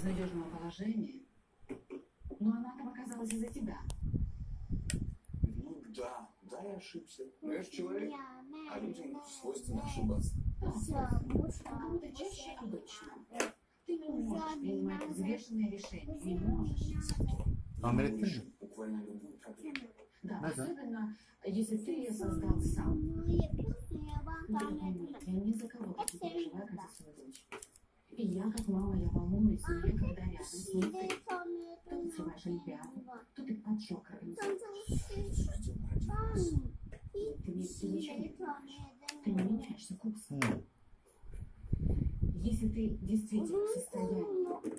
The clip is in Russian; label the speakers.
Speaker 1: безнадежного положения, но она там оказалась из-за тебя.
Speaker 2: Ну да, я ошибся. Но я же человек, а людям свойственно ошибаться.
Speaker 1: Кому-то чаще обычно. Ты не можешь принимать взвешенные решения. Не можешь.
Speaker 3: Tamir ettin mi?
Speaker 2: Буквально любую проблему.
Speaker 1: Да,
Speaker 3: Да.
Speaker 1: особенно, если ты ее создал сам. Я ни за кого не переживаю, как за свою дочь. И я, как мама, я волнуюсь за нее, когда рядом с ней ты. То ты срываешь олимпиаду, то ты поджог организовываешь. Ты ничего не понимаешь. Ты не меняешься курсом. Если ты действительно в состоянии